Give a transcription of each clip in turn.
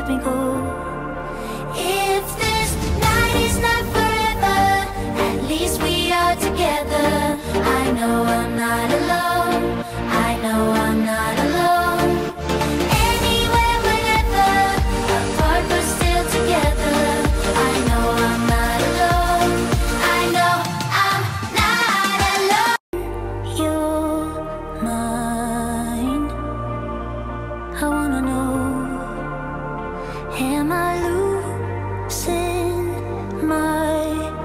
let me go. If this night is not forever, at least we are together. I know I'm not alone, I know I'm not alone. Anywhere, whenever, apart but still together. I know I'm not alone, I know I'm not alone. You're mine, I wanna know, am I losing my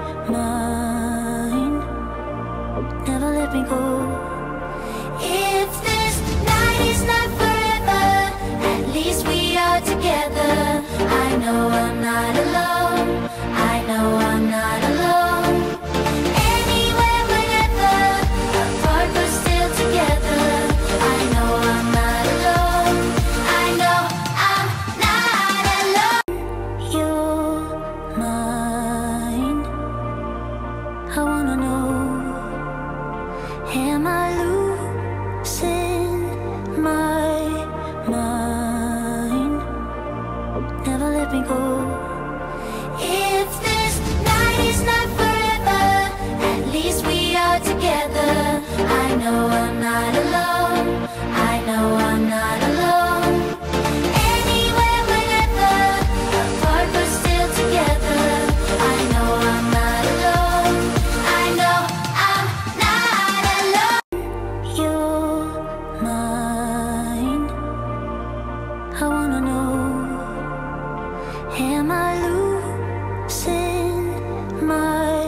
mind? Never let me go. If this night is not forever, at least we are together. I know I'm not alone, I know I'm not alone. Anywhere, whenever, apart but still together. I know I'm not alone, I know I'm not alone. You're mine, I wanna know, am I losing my mind? Never let me go. If this night is not forever, at least we are together. I know I'm not alone, I know I'm not alone. Anywhere, whenever, apart but still together. I know I'm not alone, I know I'm not alone. You're mine, I wanna know, am I losing my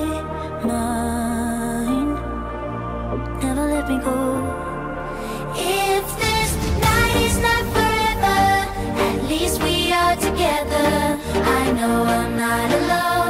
mind? Never let me go. If this night is not forever, at least we are together. I know I'm not alone.